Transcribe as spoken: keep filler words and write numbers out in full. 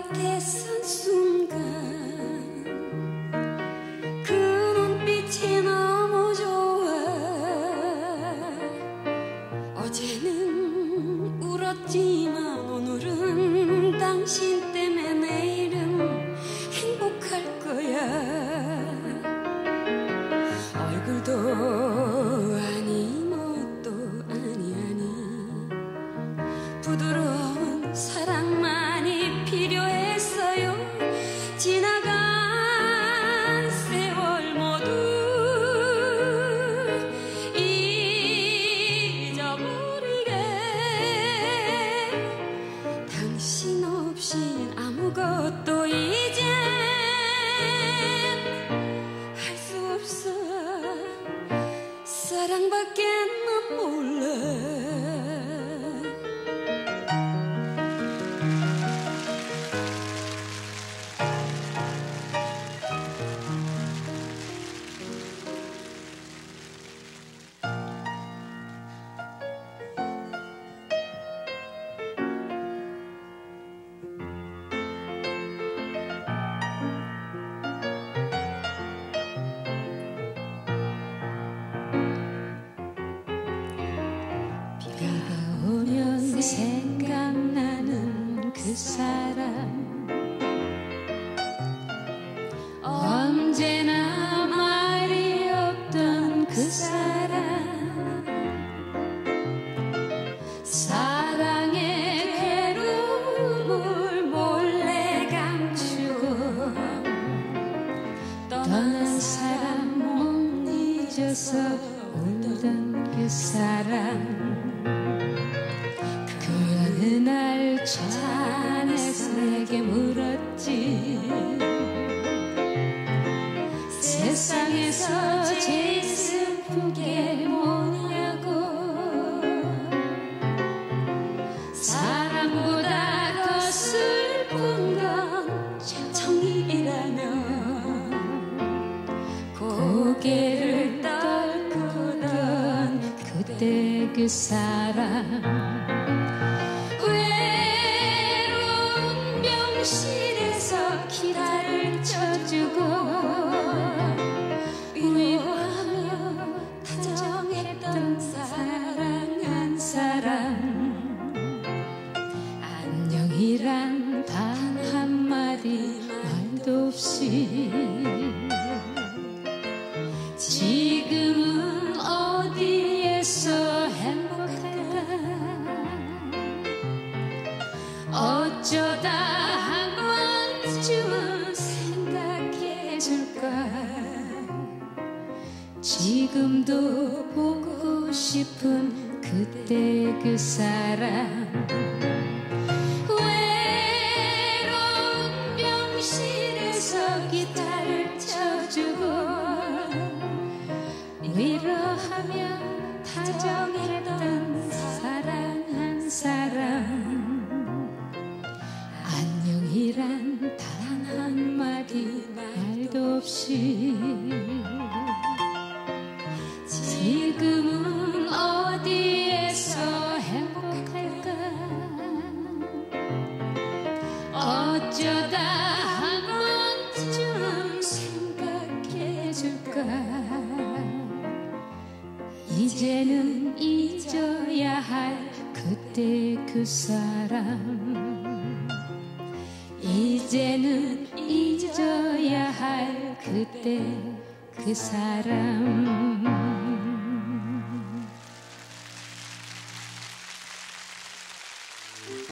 곁에 선 순간 그 눈빛이 너무 좋아. 어제는 울었지만 오늘은 당신 때문에 내일은 행복할 거야. 얼굴도 아니 뭣도 아니 아니 부드러운 사랑만이 필요했어요. 지나간 세월 모두 잊어버리게. 당신 없인 아무것도 이젠 할 수 없어. 사랑밖에 난 몰라. 오면 생각나는 그 사람 언제나 말이 없던 그 사람 사랑의 괴로움을 몰래 감추고 떠난 사람 못 잊어서 울던 그 사람 그날 차 안에서 내게 물었지. 세상에서 제일 슬픈 게 뭐냐고. 사랑보다 더 슬픈 건 정이라면 고개를 떨구던 그때 그 사람 실에서 기타를 쳐주고 위로하며 다정했던 사랑한 사람 안녕이란 단 한마디 말도 없이 지금은 어디에서 행복할까. 어쩌다 지금도 보고 싶은 그때 그 사람 외로운 병실에서 기타를 쳐주고 위로하며 다정했던 사랑한 사람 안녕이란 단 한마디 말도 없이 지금은 어디에서 행복할까. 어쩌다 한 번쯤 생각해줄까. 이제는 잊어야 할 그때 그 사람 이제는 잊어야 할 그때 그 사람